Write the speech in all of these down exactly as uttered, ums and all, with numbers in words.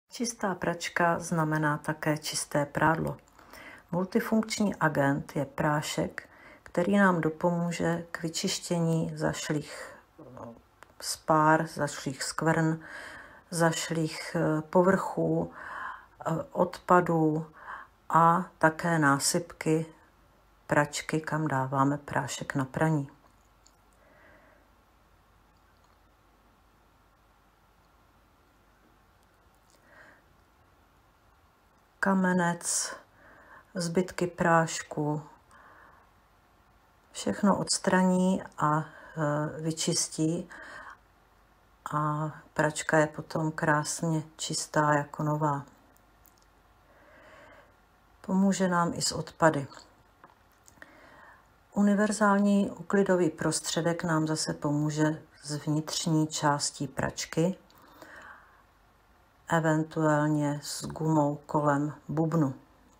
Čistá pračka znamená také čisté prádlo. Multifunkční agent je prášek, který nám dopomůže k vyčištění zašlých spár, zašlých skvrn, zašlých povrchů, odpadů a také násypky pračky, kam dáváme prášek na praní. Kamenec, zbytky prášku, všechno odstraní a vyčistí a pračka je potom krásně čistá jako nová. Pomůže nám i s odpady. Univerzální úklidový prostředek nám zase pomůže s vnitřní částí pračky, eventuálně s gumou kolem bubnu.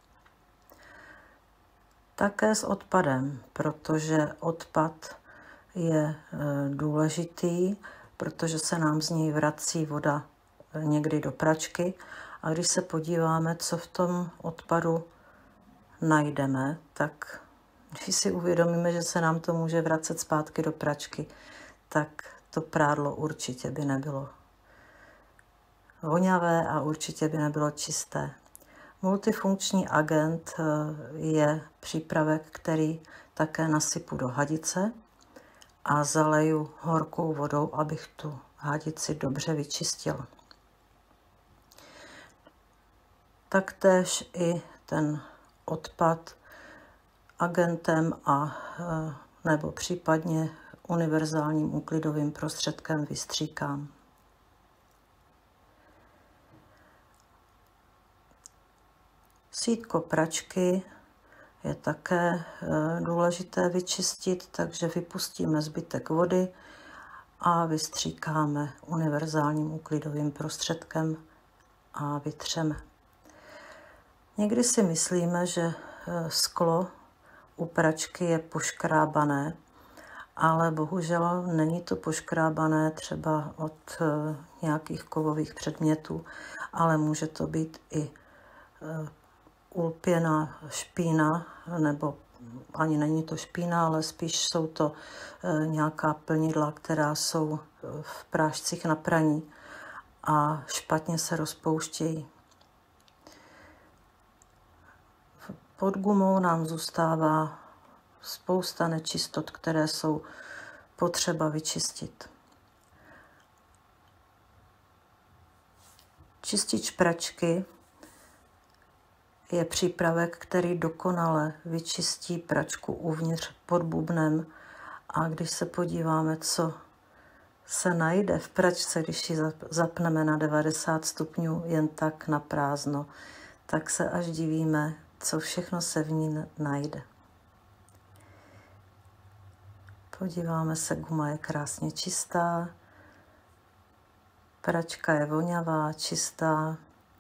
Také s odpadem, protože odpad je důležitý, protože se nám z něj vrací voda někdy do pračky a když se podíváme, co v tom odpadu najdeme, tak když si uvědomíme, že se nám to může vracet zpátky do pračky, tak to prádlo určitě by nebylo voňavé a určitě by nebylo čisté. Multifunkční agent je přípravek, který také nasypu do hadice a zaleju horkou vodou, abych tu hadici dobře vyčistila. Taktéž i ten odpad agentem a nebo případně univerzálním úklidovým prostředkem vystříkám. Sítko pračky je také důležité vyčistit, takže vypustíme zbytek vody a vystříkáme univerzálním úklidovým prostředkem a vytřeme. Někdy si myslíme, že sklo u pračky je poškrábané, ale bohužel není to poškrábané třeba od nějakých kovových předmětů, ale může to být i ulpěná špína, nebo ani není to špína, ale spíš jsou to nějaká plnidla, která jsou v prášcích na praní a špatně se rozpouštějí. Pod gumou nám zůstává spousta nečistot, které jsou potřeba vyčistit. Čistič pračky je přípravek, který dokonale vyčistí pračku uvnitř pod bubnem a když se podíváme, co se najde v pračce, když ji zapneme na devadesát stupňů jen tak na prázdno, tak se až divíme, co všechno se v ní najde. Podíváme se, guma je krásně čistá, pračka je voňavá, čistá.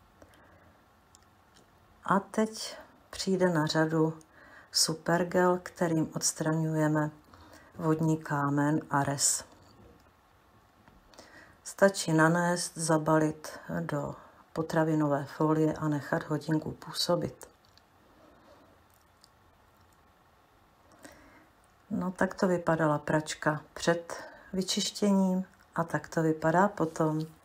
A teď přijde na řadu supergel, kterým odstraňujeme vodní kámen a rez. Stačí nanést, zabalit do potravinové folie a nechat hodinku působit. No tak to vypadala pračka před vyčištěním a tak to vypadá potom.